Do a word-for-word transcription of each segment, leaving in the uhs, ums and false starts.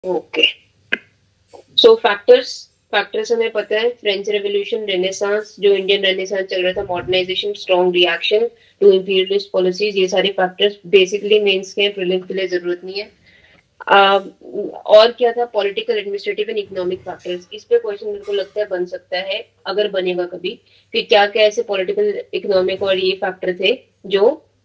Okay, सो factors factors हमें पता है, फ्रेंच रेवोल्यूशन, रेनेसांस, जो इंडियन रेनेसांस चल रहा था, modernisation, strong reaction to imperialist policies, ये सारे फैक्टर्स बेसिकली मेंस के प्रीलिम्स के लिए जरूरत नहीं है। uh, और क्या था, political, administrative and economic factors. इस पे क्वेश्चन मेरे को लगता है बन सकता है, अगर बनेगा कभी, कि क्या क्या ऐसे पॉलिटिकल, इकोनॉमिक और ये फैक्टर थे जो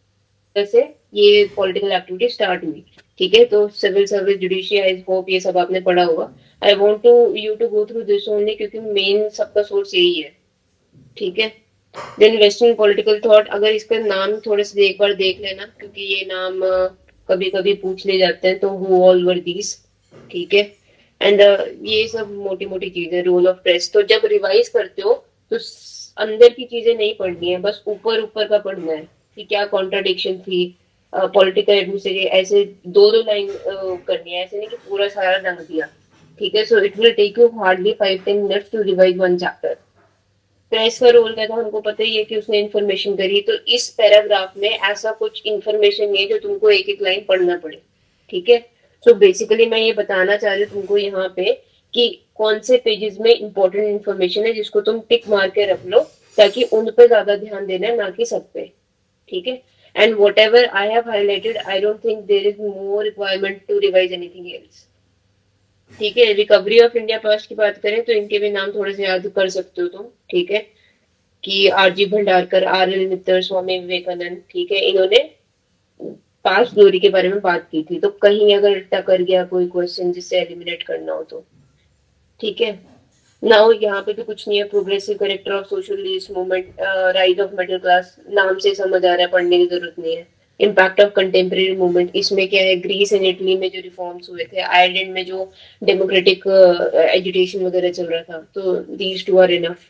से ये पॉलिटिकल एक्टिविटी स्टार्ट हुई। ठीक है, तो civil service, judiciary, I hope ये सब आपने पढ़ा होगा। I want to you to go through this only, क्योंकि मेन सबका सोर्स यही है। ठीक है, देन वेस्टर्न पॉलिटिकल थॉट, अगर इसका नाम थोड़े से एक बार देख लेना, क्योंकि ये नाम कभी कभी पूछ ले जाते हैं, तो हु ऑल वर दीस। ठीक है, एंड ये सब मोटी मोटी चीजें, रोल ऑफ प्रेस, तो जब रिवाइज करते हो तो अंदर की चीजें नहीं पढ़नी है, बस ऊपर ऊपर का पढ़ना है कि क्या कॉन्ट्राडिक्शन थी, पॉलिटिकल एडमिनिस्ट्रेशन, ऐसे दो दो लाइन करनी है, ऐसे नहीं कि पूरा सारा रंग दिया। ठीक है, so it will take you hardly five ten minutes to revise one chapter. Press का रोल क्या था, हमको पता ही है कि उसने इन्फॉर्मेशन करी, तो इस पैराग्राफ में ऐसा कुछ इन्फॉर्मेशन है जो तुमको एक एक लाइन पढ़ना पड़े। ठीक है, सो बेसिकली मैं ये बताना चाह रही हूँ तुमको यहाँ पे कि कौन से पेजेस में इंपॉर्टेंट इन्फॉर्मेशन है, जिसको तुम टिक मार के रख लो, ताकि उन पे ज्यादा ध्यान देना है, ना कि सब पे। ठीक है, and whatever I have highlighted, I don't think there is more requirement to revise anything else. ठीक है, रिकवरी ऑफ इंडिया पास्ट की बात करें तो इनके भी नाम थोड़े से याद कर सकते हो तुम। ठीक है, कि R G Bhandarkar, R L Mitter, Swami Vivekananda. ठीक है, इन्होंने पास्ट ग्लोरी के बारे में बात की थी, तो कहीं अगर टकर गया कोई क्वेश्चन जिससे एलिमिनेट करना हो तो। ठीक है, नाउ यहाँ पे भी कुछ नहीं है, progressive character of socialist movement, rise of middle class, नाम से समझ आ रहा है, पढ़ने की जरूरत नहीं है। इम्पैक्ट ऑफ कंटेम्प्रेरी मूवमेंट, इसमें क्या है, ग्रीस एंड इटली में जो रिफॉर्म्स हुए थे, आयरलैंड में जो डेमोक्रेटिक एजुटेशन वगैरह चल रहा था, तो these two are enough.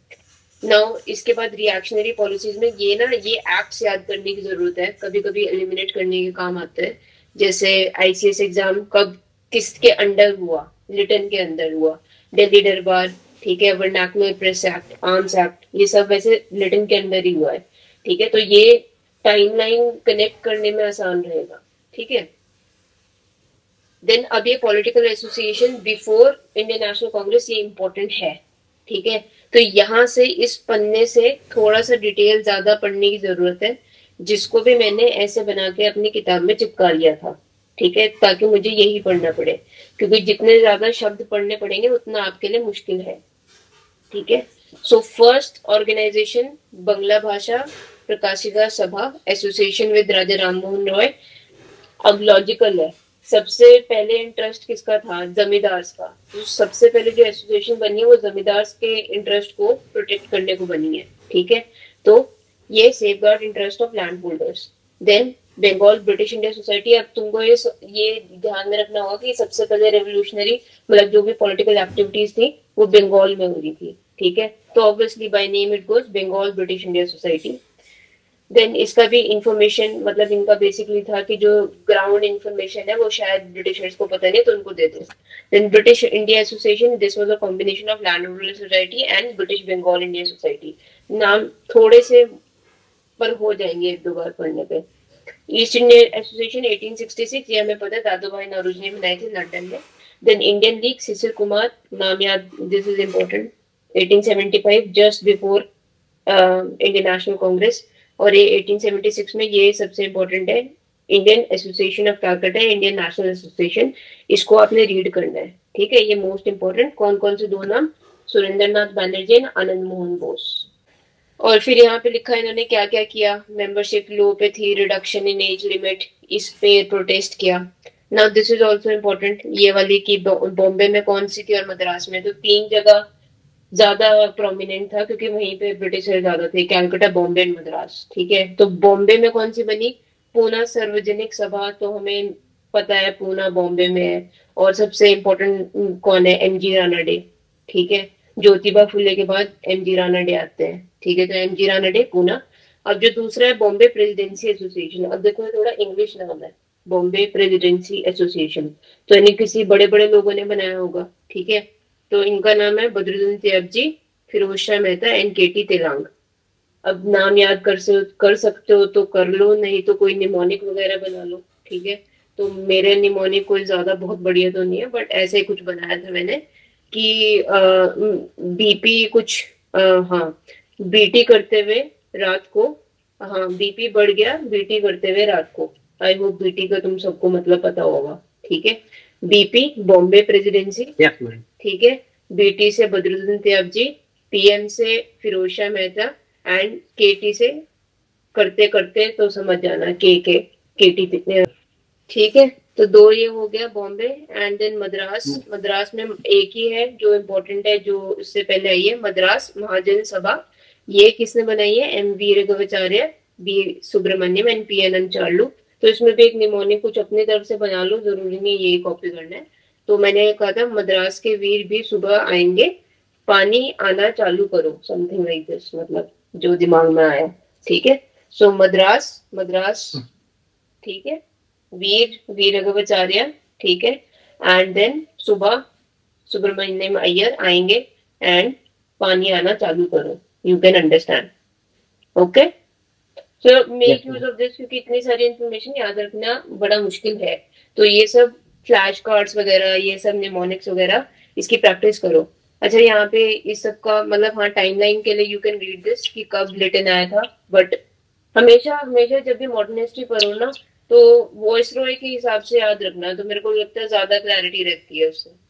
Now इसके बाद रिएक्शनरी पॉलिसीज में ये ना, ये एक्ट्स याद करने की जरूरत है, कभी कभी एलिमिनेट करने के काम आते हैं। जैसे आईसीएस एग्जाम कब किसके अंडर हुआ, लिटन के अंदर हुआ, दिल्ली दरबार। ठीक है, vernacular press act, arms act, ये सब वैसे लिटन के अंदर ही हुआ है। ठीक है, तो ये टाइमलाइन कनेक्ट करने में आसान रहेगा। ठीक है, देन अब ये political association before Indian National Congress, ये इंपॉर्टेंट है। ठीक है, तो यहाँ से इस पन्ने से थोड़ा सा डिटेल ज्यादा पढ़ने की जरूरत है, जिसको भी मैंने ऐसे बना के अपनी किताब में चिपका लिया था। ठीक है, ताकि मुझे यही पढ़ना पड़े, क्योंकि जितने ज्यादा शब्द पढ़ने पड़ेंगे उतना आपके लिए मुश्किल है। ठीक है, so first organisation, Bangla Bhasha Prakashika Sabha, association with Raja Ram Mohan Roy. अब लॉजिकल है, सबसे पहले इंटरेस्ट किसका था, जमींदार्स का। तो सबसे पहले जो एसोसिएशन बनी है वो जमींदार्स के इंटरेस्ट को प्रोटेक्ट करने को बनी है। ठीक है, तो ये safeguard interest of land holders. Then Bengal British India society. अब तुमको ये ये ध्यान में रखना होगा कि सबसे पहले रेवोल्यूशनरी, मतलब जो भी पॉलिटिकल एक्टिविटीज थी वो बंगाल में हो रही थी। ठीक है, तो obviously by name it goes Bengal British India society. Then इसका भी इंफॉर्मेशन, मतलब इनका बेसिकली था कि जो ग्राउंड इंफॉर्मेशन है वो शायद ब्रिटिशर्स को पता नहीं, तो उनको दे दो। Then British India association, this was a combination of land holder society and British Bengal India society. नाम थोड़े से पर हो जाएंगे एक दो बार पढ़ने पे। East India association eighteen sixty six, ये हमें पता है, दादू भाई नौरोजी ने बनाई थी लंदन में। Then Indian league, Shishir Kumar, नाम याद, this is important, eighteen seventy five, just before Indian National Congress. और ये एटीन सेवेंटी सिक्स में, ये सबसे इम्पोर्टेंट है, Indian association of Calcutta, Indian national association, इसको आपने रीड करना है। ठीक है, ये मोस्ट इंपोर्टेंट। कौन कौन से दो नाम, सुरेंद्र नाथ बैनर्जी एंड आनंद मोहन बोस। और फिर यहाँ पे लिखा है इन्होंने क्या क्या किया, मेंबरशिप लो पे थी, रिडक्शन इन एज लिमिट, इस पे प्रोटेस्ट किया। Now this is also important, ये वाली की बॉम्बे में कौन सी थी और मद्रास में, तो तीन जगह ज्यादा प्रोमिनेंट था, क्योंकि वहीं पे ब्रिटिशर ज्यादा थे, कैलकाटा, बॉम्बे एंड मद्रास। ठीक है, तो बॉम्बे में कौन सी बनी, पूना सार्वजनिक सभा, तो हमें पता है पूना बॉम्बे में है। और सबसे इम्पोर्टेंट कौन है, एम जी राणा डे। ठीक है, ज्योतिबा फुले के बाद एम जी राणा डे आते हैं। ठीक है, तो M G Ranade Poona. अब जो दूसरा है बॉम्बे प्रेसिडेंसी एसोसिएशन, अब देखो थोड़ा इंग्लिश नाम है, बॉम्बे प्रेसिडेंसी एसोसिएशन, तो यानी किसी बड़े बड़े लोगों ने बनाया होगा। ठीक है, तो इनका नाम है Badruddin Tyabji, Firoz Shah Mehta and K T Telang. अब नाम याद कर से कर सकते हो तो कर लो, नहीं तो कोई निमोनिक वगैरह बना लो। ठीक है, तो मेरे निमोनिक कोई ज्यादा बहुत बढ़िया तो नहीं है, बट ऐसे ही कुछ बनाया था मैंने कि बीपी कुछ आ, हाँ बीटी करते हुए रात को, हाँ बीपी बढ़ गया बीटी करते हुए रात को। आई होप बीटी का तुम सबको मतलब पता होगा, ठीक है। बीपी बॉम्बे प्रेसिडेंसी, ठीक है। बीटी से बदरुद्दीन तैयब जी, पीएम से फिरोज शाह मेहता, एंड केटी से करते करते तो समझ जाना के के केटी कितने, ठीक है। तो दो ये हो गया बॉम्बे, एंड देन मद्रास। मद्रास में एक ही है जो इम्पोर्टेंट है, जो इससे पहले आई है, मद्रास महाजन सभा। ये किसने बनाई है? M V Raghavacharya, B Subramaniam and P N N Charlu. तो इसमें भी एक निमोनिक कुछ अपनी तरफ से बना लो, जरूरी नहीं यही कॉपी करना है। तो मैंने कहा था मद्रास के वीर भी सुबह आएंगे, पानी आना चालू करो, समथिंग लाइक दिस, मतलब जो दिमाग में आया, ठीक है। सो मद्रास, मद्रास, ठीक है। वीर वीर राघवाचार्य, ठीक है। एंड देन सुबह सुब्रमण्यम अय्यर आएंगे एंड पानी आना चालू करो। You can understand, okay. So make use of this, क्योंकि इतनी सारी इंफॉर्मेशन याद रखना बड़ा मुश्किल है। तो ये सब फ्लैश कार्ड्स वगैरह, ये सब निमोनिक्स वगैरह, इसकी प्रैक्टिस करो। अच्छा यहाँ पे इस सब का मतलब, हाँ टाइमलाइन के लिए यू कैन रीड दिस कि कब लिटन आया था, बट हमेशा हमेशा जब भी मॉडर्न हिस्ट्री पढ़ो ना, तो वॉइस रॉय के हिसाब से याद रखना, तो मेरे को लगता है ज्यादा क्लैरिटी रहती है उससे।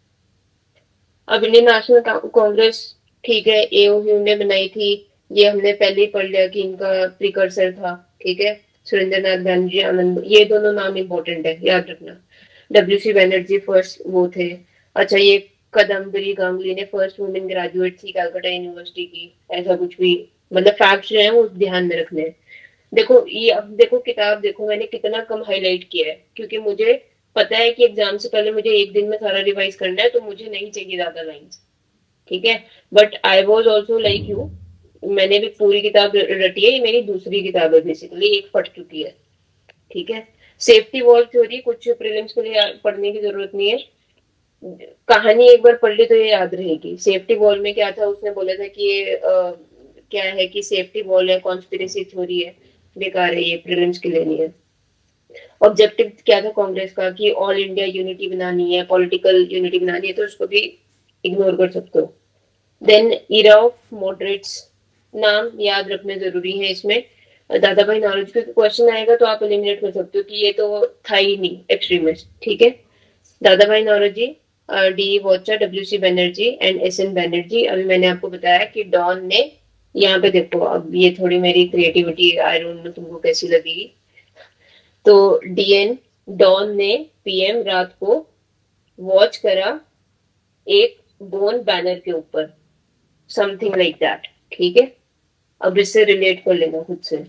अब इंडियन नेशनल कांग्रेस, ठीक है, एओयू ने बनाई थी, ये हमने पहले ही पढ़ लिया कि इनका प्रिकर्सर था, ठीक है, सुरेंद्र नाथ बैनर्जी, आनंद, ये दोनों नाम इंपॉर्टेंट है, याद रखना। डब्ल्यू सी बैनर्जी फर्स्ट वो थे। अच्छा ये कदम्बरी गांगुली ने फर्स्ट वुमेन ग्रेजुएट थी कलकत्ता यूनिवर्सिटी की, ऐसा कुछ भी, मतलब फैक्ट्स जो है वो ध्यान में रखने हैं। देखो ये, अब देखो किताब देखो मैंने कितना कम हाईलाइट किया है, क्योंकि मुझे पता है कि एग्जाम से पहले मुझे एक दिन में सारा रिवाइज करना है, तो मुझे नहीं चाहिए ज्यादा लाइंस, ठीक है। But I was also like you, मैंने भी पूरी किताब रटी है, ये मेरी दूसरी किताब है, बेसिकली एक फट चुकी है, ठीक है। सेफ्टी वॉल थ्योरी कुछ प्रीलिम्स के लिए पढ़ने की जरूरत नहीं है, कहानी एक बार पढ़ ली तो ये याद रहेगी। सेफ्टी वॉल में क्या था, उसने बोला था कि ये आ, क्या है कि सेफ्टी वॉल है, कॉन्स्पिरेसी थ्योरी है, बेकार है, ये प्रीलिम्स के लिए नहीं है। ऑब्जेक्टिव क्या था कांग्रेस का कि ऑल इंडिया यूनिटी बनानी है, पॉलिटिकल यूनिटी बनानी है, तो उसको भी इग्नोर कर सकते हो। देन इरा ऑफ मॉडरेट्स, नाम याद रखने जरूरी है इसमें। दादा भाई नौरोजी का क्वेश्चन आएगा तो आप एलिमिनेट कर सकते हो कि ये तो था ही नहीं एक्सट्रीमिस्ट, ठीक है। Dadabhai Naoroji, D Wacha, W C Banerjee and S N Banerjee. अभी मैंने आपको बताया कि डॉन ने, यहाँ पे देखो, अब ये थोड़ी मेरी क्रिएटिविटी, आई डोंट नो तुमको कैसी लगेगी। तो डीएन, डॉन ने पीएम रात को वॉच करा एक बोन बैनर के ऊपर, समथिंग लाइक दैट, ठीक है। अब इससे रिलेट कर लेना खुद से,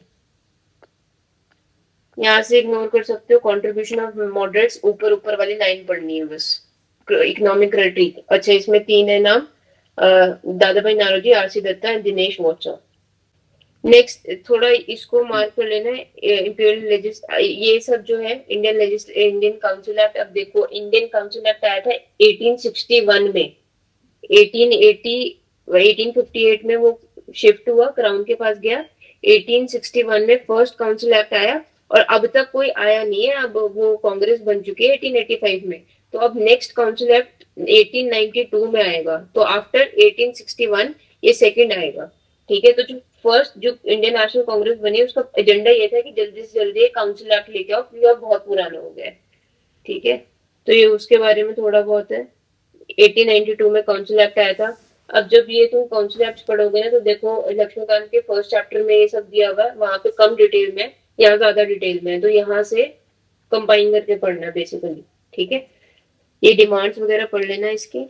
यहां से इग्नोर कर सकते हो। कंट्रीब्यूशन ऑफ मॉडरेट्स, ऊपर ऊपर वाली लाइन पढ़नी है बस। इकोनॉमिक क्राइटेरिया, अच्छा इसमें तीन है नाम, Dadabhai Naoroji, R C Datta and Dinesh Wacha. Next थोड़ा इसको मार्क कर लेना है, इंपीरियल लेजिस, ये सब जो है इंडियन लेजिस इंडियन काउंसिल एक्ट। अब देखो इंडियन काउंसिल एक्ट आया था एटीन सिक्सटी वन में, eighteen eighty eighteen fifty eight में वो शिफ्ट हुआ, क्राउन के पास गया, एटीन सिक्सटी वन में फर्स्ट काउंसिल एक्ट आया, और अब तक कोई आया नहीं है। अब वो कांग्रेस बन चुकी है एटीन एटी फाइव में, तो अब next council act eighteen ninety two में आएगा, तो आफ्टर एटीन सिक्सटी वन ये सेकंड आएगा, ठीक है। तो जो फर्स्ट जो इंडियन नेशनल कांग्रेस बनी, उसका एजेंडा ये था कि जल्दी से जल्दी काउंसिल एक्ट लेके आओ, क्योंकि अब बहुत पुराना हो गया है, ठीक है। तो ये उसके बारे में थोड़ा बहुत है। एटीन नाइंटी टू में काउंसिल एक्ट आया था। अब जब ये तुम काउंसिल एक्ट पढ़ोगे ना, तो देखो लक्ष्मीकांत के फर्स्ट चैप्टर में ये सब दिया हुआ है, वहां पे कम डिटेल में, यहाँ ज्यादा डिटेल में है, तो यहाँ से कंबाइन करके पढ़ना बेसिकली, ठीक है। ये डिमांड्स वगैरह पढ़ लेना इसकी,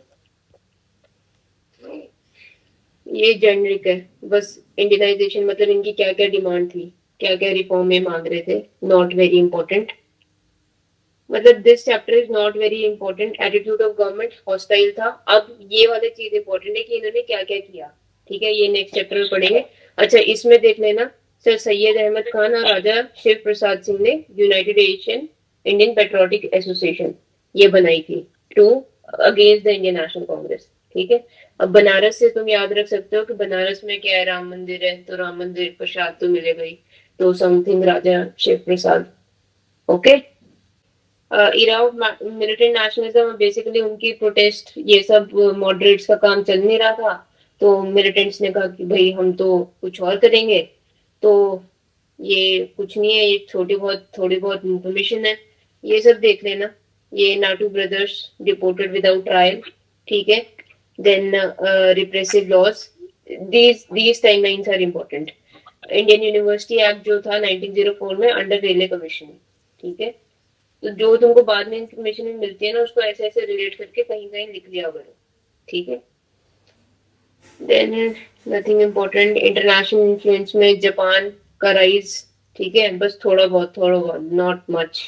ये जेनरिक है बस। इंडियनाइजेशन मतलब इनकी क्या क्या डिमांड थी, क्या क्या रिफॉर्म में मांग रहे थे, नॉट वेरी इंपॉर्टेंट, मतलब this chapter is not very important. Attitude of government hostile था। अब ये वाले चीज इंपॉर्टेंट है कि इन्होंने क्या क्या किया, ठीक है, ये नेक्स्ट चैप्टर में पढ़ेंगे। अच्छा इसमें देख लेना, सर सैयद अहमद खान और राजा शिव प्रसाद सिंह ने United Asian Indian Patriotic Association ये बनाई थी to against the Indian National Congress, ठीक है। अब बनारस से तुम याद रख सकते हो कि बनारस में क्या है, राम मंदिर है, तो राम मंदिर प्रसाद तो मिलेगा ही, तो something Raja Shiv Prasad, okay. Era of militant nationalism, basically उनकी प्रोटेस्ट ये सब मॉडरेट्स का काम चल नहीं रहा था, तो मिलिटेंट्स ने कहा कि भाई हम तो कुछ और करेंगे। तो ये कुछ नहीं है, ये छोटी बहुत थोड़ी बहुत इंफॉर्मेशन है, ये सब देख लेना। ये Natu brothers deported without trial, ठीक है। Then repressive laws, these these timelines are important. Indian university act जो था नाइनटीन ज़ीरो फोर में अंडर रेलवे कमीशन, ठीक है। तो जो तुमको बाद में इंफॉर्मेशन मिलती है ना, उसको ऐसे ऐसे रिलेट करके कहीं कहीं लिख लिया करो, ठीक है। Then nothing important. International influence में जापान का राइज, ठीक है, बस थोड़ा बहुत थोड़ा बहुत, नॉट मच,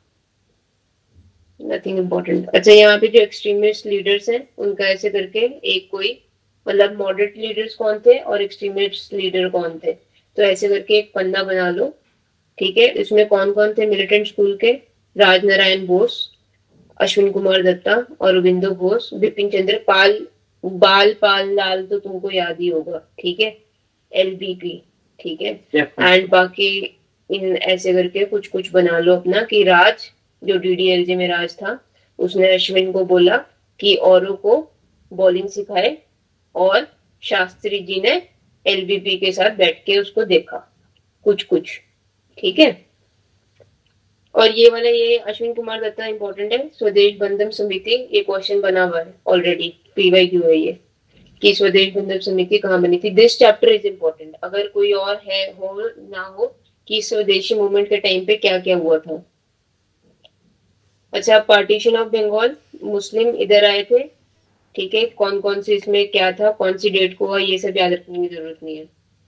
नथिंग इम्पोर्टेंट। अच्छा, यहाँ पे जो एक्सट्रीमिस्ट लीडर्स हैं उनका ऐसे करके एक कोई, मतलब मॉडरेट लीडर्स कौन थे और एक्सट्रीमिस्ट लीडर कौन थे, तो ऐसे करके एक पन्ना बना लो, ठीक है। इसमें कौन कौन थे मिलिटेंट स्कूल के? राजनारायण बोस, अश्विन कुमार दत्ता, अरविंदो घोष, बिपिन चंद्र पाल, बाल पाल लाल तो तुमको याद ही होगा, ठीक है, एलबीपी, ठीक है। एंड बाकी इन ऐसे करके कुछ कुछ बना लो अपना, कि राज जो डीडीएलजे में राज था, उसने अश्विन को बोला कि औरों को बॉलिंग सिखाए, और शास्त्री जी ने एलबीपी के साथ बैठ के उसको देखा, कुछ कुछ, ठीक है। और ये वाला ये अश्विन कुमार दत्ता इंपॉर्टेंट है। स्वदेश बंधन समिति, ये क्वेश्चन बना हुआ है ऑलरेडी, पीवाई क्यू है ये, कि स्वदेश बंधन समिति कहाँ बनी थी। दिस चैप्टर इज इम्पोर्टेंट, अगर कोई और है हो ना हो, कि स्वदेशी मूवमेंट के टाइम पे क्या क्या हुआ था। अच्छा, पार्टीशन ऑफ बंगाल, मुस्लिम इधर आए थे, ठीक है, कौन कौन से इसमें क्या था, कौन सी डेट को हुआ, ये सब याद रखने की जरूरत नहीं है।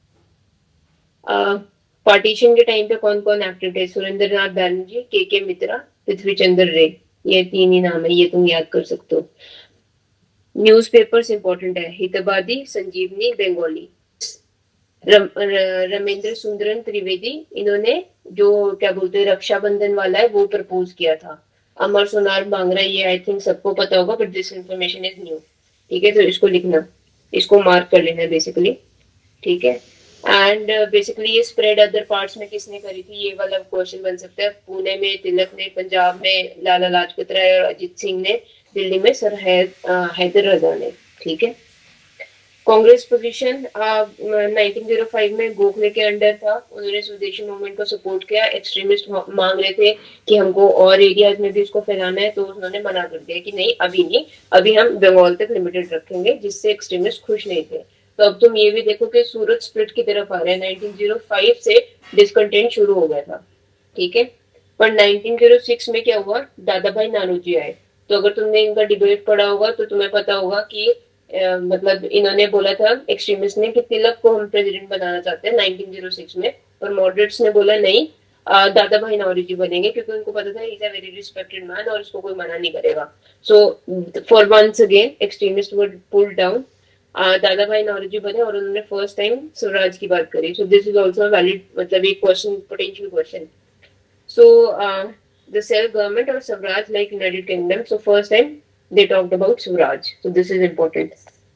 पार्टीशन के टाइम पे कौन कौन एक्टिव थे? सुरेंद्र नाथ बैनर्जी, के के मित्रा, पृथ्वी चंद्र रे, ये तीन ही नाम है, ये तुम याद कर सकते हो। न्यूज़पेपर्स इंपॉर्टेंट है, हितवादी, संजीवनी, बंगाली। रम, रमेंद्र सुंदरन त्रिवेदी, इन्होंने जो क्या बोलते हैं रक्षाबंधन वाला है वो प्रपोज किया था। अमर सोनार मांगरा, ये आई थिंक सबको पता होगा, but this information is new, ठीक है, तो इसको लिखना, इसको मार्क कर लेना बेसिकली, ठीक है। एंड बेसिकली ये स्प्रेड अदर पार्ट्स में किसने करी थी, ये वाला क्वेश्चन बन सकता है। पुणे में तिलक ने, पंजाब में लाला लाजपत राय और अजीत सिंह ने, दिल्ली में सर हैदर रजा ने, ठीक है। Congress position nineteen zero five में गोखले के अंडर था, उन्होंने स्वदेशी मूवमेंट को सपोर्ट किया। एक्सट्रीमिस्ट मांग रहे थे कि हमको और एरियाज में भी इसको फैलाना है, तो उन्होंने मना कर दिया कि नहीं अभी नहीं, अभी हम बंगाल तक लिमिटेड रखेंगे, जिससे एक्सट्रीमिस्ट खुश नहीं थे। तो अब तुम ये भी देखो कि सूरत स्प्लिट की तरफ आ रहे हैं। नाइनटीन ज़ीरो फाइव से डिसकंटेंट शुरू हो गया था, ठीक है, पर नाइनटीन ज़ीरो सिक्स में क्या हुआ, दादा भाई नानूजी आए। तो अगर तुमने इनका डिबेट पढ़ा होगा तो तुम्हें पता होगा कि Uh, मतलब इन्होंने बोला था एक्सट्रीमिस्ट ने कि तिलक को हम प्रेसिडेंट बनाना चाहते हैं नाइनटीन ज़ीरो सिक्स में, पर मॉडरेट्स ने बोला नहीं, uh, दादा भाई नौरोजी बनेंगे, क्योंकि उनको पता था is a very respected man और इसको कोई मना नहीं करेगा। So for once again extremist were pulled down, Dadabhai Naoroji बने और उन्होंने फर्स्ट टाइम स्वराज की बात करी। So this is also valid, मतलब एक question, potential question. So the self government और Swaraj like United Kingdom, so first time they talked about Swaraj, so this is important,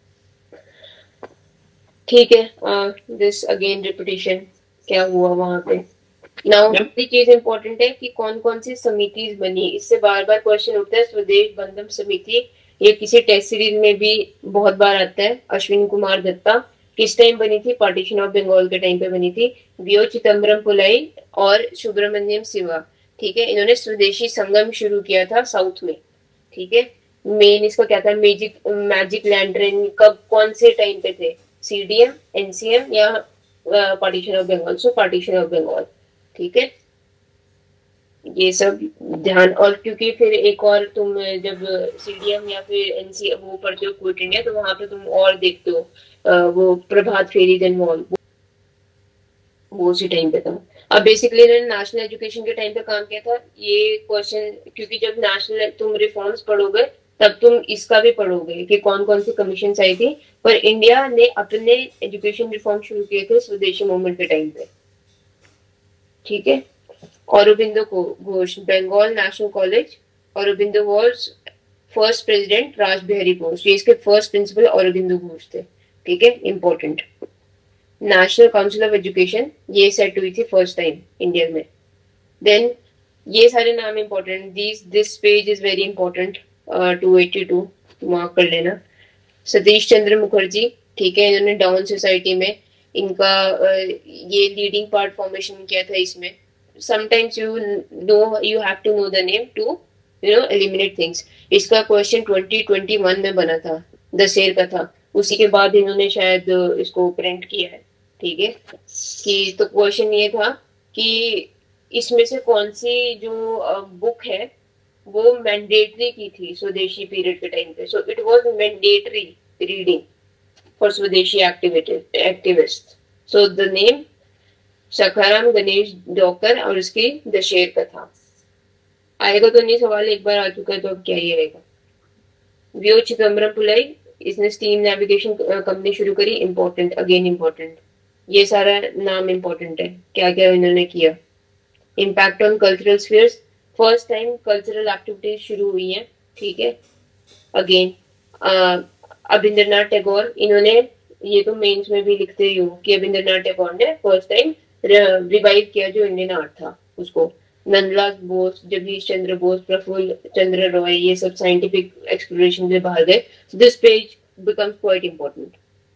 ठीक है। uh, this again repetition, क्या हुआ वहां पे। now दूसरी चीज इंपॉर्टेंट है कि कौन कौन सी समितिज बनी, इससे बार बार क्वेश्चन उठता है। स्वदेश बंधन समिति, ये किसी टेस्ट सीरीज में भी बहुत बार आता है। अश्विन कुमार दत्ता किस टाइम बनी थी? पार्टीशन ऑफ बंगाल के टाइम पे बनी थी। वीओ चिदम्बरम पुलाई और सुब्रमण्यम शिवा, ठीक है, इन्होंने स्वदेशी संगम शुरू किया था साउथ में, ठीक है। मेन इसका क्या था, मैजिक मैजिक लैंड्रेन कब, कौन से टाइम पे थे? सीडीएम, एनसीएम या partition of Bengal? So partition of Bengal, ठीक है, ये सब ध्यान। और क्योंकि फिर एक और तुम जब सीडीएम या फिर एनसीएम वो पढ़ते हो क्विट इंडिया, तो वहां पे तुम और देखते हो uh, वो प्रभात फेरी देन मॉल, वो उसी टाइम पे था। अब बेसिकली इन्होंने नेशनल एजुकेशन के टाइम पे काम किया था। ये क्वेश्चन, क्योंकि जब नेशनल तुम रिफॉर्म्स पढ़ोगे तब तुम इसका भी पढ़ोगे कि कौन कौन सी कमीशन आई थी, पर इंडिया ने अपने एजुकेशन रिफॉर्म शुरू किए थे स्वदेशी मूवमेंट के टाइम पे, ठीक है। Aurobindo Ghosh, Bengal national college, Aurobindo was first president Raj Bihari Bose, ये इसके फर्स्ट प्रिंसिपल औरोबिंदो घोष थे, ठीक है, important. National council of education, ये सेट हुई थी फर्स्ट टाइम इंडिया में। देन ये सारे नाम important, this this page is very important, two eighty two mark कर लेना। सतीश चंद्र मुखर्जी, ठीक है, इन्होंने डाउन सोसाइटी में इनका uh, ये लीडिंग पार्ट फॉर्मेशन किया था इसमें। Sometimes you know, you have to know the name to you know eliminate things. इसका क्वेश्चन ट्वेंटी ट्वेंटी वन में बना था, दशेर का था, उसी के बाद इन्होंने शायद इसको प्रिंट किया है, ठीक है। कि तो क्वेश्चन ये था कि इसमें से कौन सी जो बुक है वो मैंडेटरी की थी स्वदेशी पीरियड के टाइम पे। So it was mandatory reading for swadeshi activist. So the name Sakharam Ganesh Deuskar और उसकी दशेर कथा। आएगा तो नहीं सवाल, एक बार आ चुका है तो अब क्या ही आएगा। व्यो चिदम्बरम पुलाई, इसने स्टीम नेविगेशन कंपनी शुरू करी, इंपॉर्टेंट, अगेन इंपॉर्टेंट, ये सारा नाम इंपॉर्टेंट है, क्या क्या इन्होंने किया। Impact on cultural spheres, first time cultural activities शुरू हुई हैं, ठीक है। अगेन अभिंद्रनाथ टैगोर, इन्होंने, ये तो मेंस में भी लिखते ही हो कि अभिंद्रनाथ टैगोर ने फर्स्ट टाइम रिवाइव किया जो इंडियन आर्ट था उसको। नंदलाल बोस, जगदीश चंद्र बोस, प्रफुल्ल चंद्र रॉय, ये सब साइंटिफिक एक्सप्लोरेशन में बाहर गए। This page becomes quite important.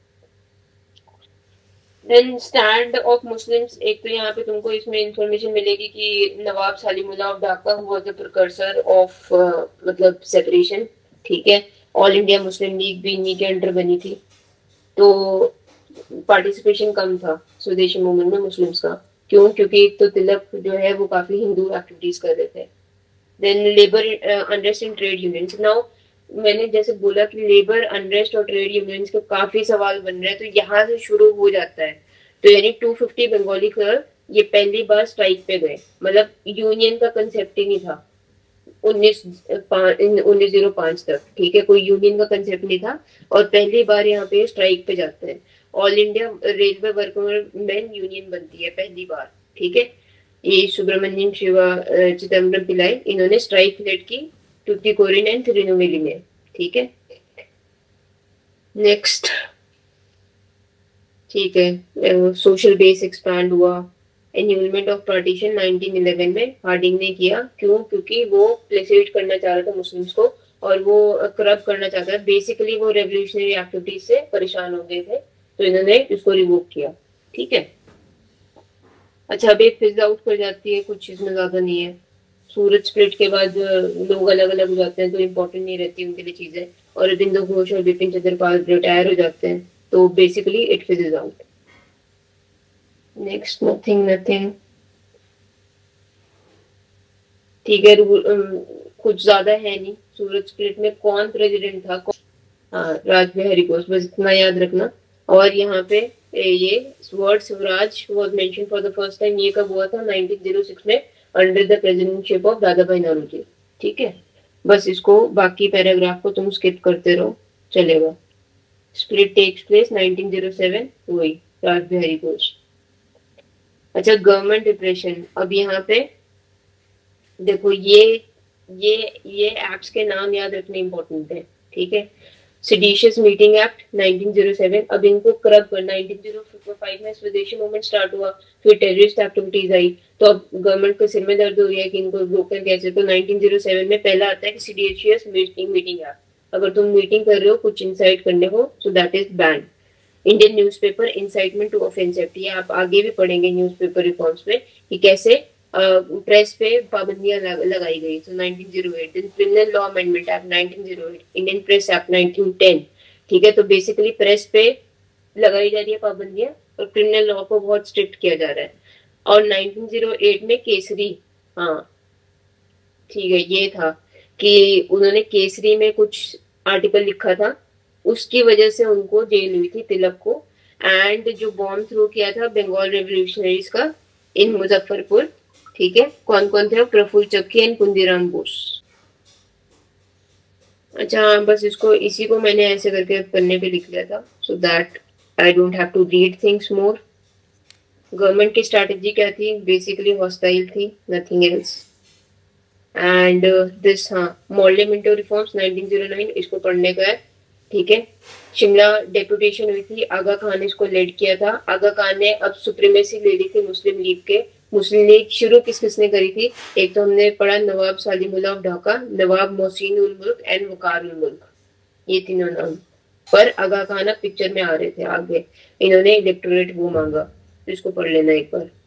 Then stand of Muslims, एक तो यहाँ पे तुमको इसमें इंफॉर्मेशन मिलेगी कि Nawab Salimullah of Dhaka was the precursor of मतलब सेपरेशन, ठीक है। ऑल इंडिया मुस्लिम लीग भी इन्हीं के अंडर बनी थी, तो पार्टिसिपेशन कम था स्वदेशी मूवमेंट में मुस्लिम्स का। क्यों? क्योंकि एक तो तिलक जो है वो काफी हिंदू एक्टिविटीज कर रहे थे। Then labour unrest in trade unions. Now मैंने जैसे बोला कि लेबर अनरेस्ट और ट्रेड यूनियंस के काफी सवाल बन रहे हैं, तो यहाँ से शुरू हो जाता है। तो यानी टू फिफ्टी बंगाली क्लर्क ये पहली बार स्ट्राइक पे गए, मतलब यूनियन का कंसेप्ट ही नहीं था उन्नीस उन्नीस जीरो पांच तक, ठीक है, कोई यूनियन का कंसेप्ट नहीं था, और पहली बार यहाँ पे स्ट्राइक पे जाते हैं। All India railway worker man union बनती है पहली बार, ठीक है। ये सुब्रमण्यम शिवा चिदम्बरम पिल्लाई, इन्होंने स्ट्राइक लेड की टुटीकोरिन एंड तिरुनेलवेली में, ठीक है। नेक्स्ट, ठीक है, सोशल बेस एक्सपैंड हुआ। Annulment of partition nineteen eleven में हार्डिंग ने किया। क्यों? क्योंकि वो प्लेसेट करना चाह रहा था मुस्लिम्स को और वो करप्ट करना चाहता है। बेसिकली वो रेवोल्यूशनरी एक्टिविटीज से परेशान हो गए थे, तो इन्होंने इसको रिवोक किया, ठीक है। अच्छा, अभी फिज आउट कर जाती है, कुछ इसमें ज्यादा नहीं है। सूरज स्प्लिट के बाद लोग अलग अलग हो जाते हैं, तो इम्पोर्टेंट नहीं रहती उनके लिए चीजें, और अरविंदो घोष और बिपिन चंद्र पाल रिटायर हो जाते हैं, तो basically it fizzles out. Next, nothing nothing, ठीक है। कुछ ज्यादा है नहीं। सूरज स्प्लिट में कौन प्रेसिडेंट था? हाँ, राज बिहारी घोष, बस इतना याद रखना। और यहाँ पे ये word Swaraj was mention for the first time, ये कब हुआ था? नाइनटीन ओ सिक्स में under the presidentship of Dadabhai Naoroji, ठीक है। बस इसको, बाकी पैराग्राफ को तुम स्किप करते रहो, चलेगा। Split takes place nineteen o seven, वही राज बिहारी घोष। अच्छा, गवर्नमेंट डिप्रेशन। अब यहाँ पे देखो, ये ये ये एक्ट्स के नाम याद रखने इंपॉर्टेंट है, ठीक है। Seditious meeting act nineteen o seven, अब इनको करब कर। नाइनटीन ओ फाइव में स्वदेशी मूवमेंट स्टार्ट हुआ, फिर टेररिस्ट एक्टिविटीज आई, तो अब गवर्नमेंट को सिर में दर्द हो गया कि इनको रोकना कैसे। तो नाइनटीन ओ सेवन में पहला आता है कि सेडिशियस मीटिंग मीटिंग एक्ट, अगर तुम मीटिंग कर रहे हो कुछ इंसाइट करने को, so that is ban. Indian newspaper incitement to offence act, ये आप आगे भी पढ़ेंगे न्यूज़पेपर रिफॉर्म्स में कि कैसे प्रेस पे पाबंदियां लगाई गई। तो nineteen o eight, criminal law amendment act nineteen o eight, Indian press act nineteen ten, ठीक है। तो बेसिकली प्रेस पे लगाई जा रही है पाबंदियां और क्रिमिनल लॉ को बहुत स्ट्रिक्ट किया जा रहा है। और नाइनटीन ओ एट में केसरी, हाँ ठीक है, ये था कि उन्होंने केसरी में कुछ आर्टिकल लिखा था, उसकी वजह से उनको जेल हुई थी तिलक को। एंड जो बॉम्ब थ्रो किया था बंगाल रेवोल्यूशनरीज का इन मुजफ्फरपुर, ठीक है, कौन कौन थे? प्रफुल्ल चक्की एंड कुंदीराम बोस। अच्छा, बस इसको, इसी को मैंने ऐसे करके पन्ने पे लिख लिया था, so that I don't have to read things more. Government की स्ट्रैटेजी क्या थी? बेसिकली हॉस्टाइल थी, नथिंग एल्स। एंड दिस, हाँ, Morley Minto reforms nineteen o nine, इसको पढ़ने का है, ठीक है। शिमला डेपुटेशन हुई थी, आगा खान ने इसको लीड किया था। आगा खान ने अब सुप्रीमेसी ले ली थी मुस्लिम लीग के मुस्लिम लीग शुरू किस किसने करी थी? एक तो हमने पढ़ा नवाब सलीमुल्लाह ऑफ ढाका, नवाब मोहसिन उल मुल्क एंड वकार उल मुल्क, ये तीनों नाम। पर आगा खान पिक्चर में आ रहे थे आगे, इन्होंने इलेक्टोरेट वो मांगा, तो इसको पढ़ लेना एक बार।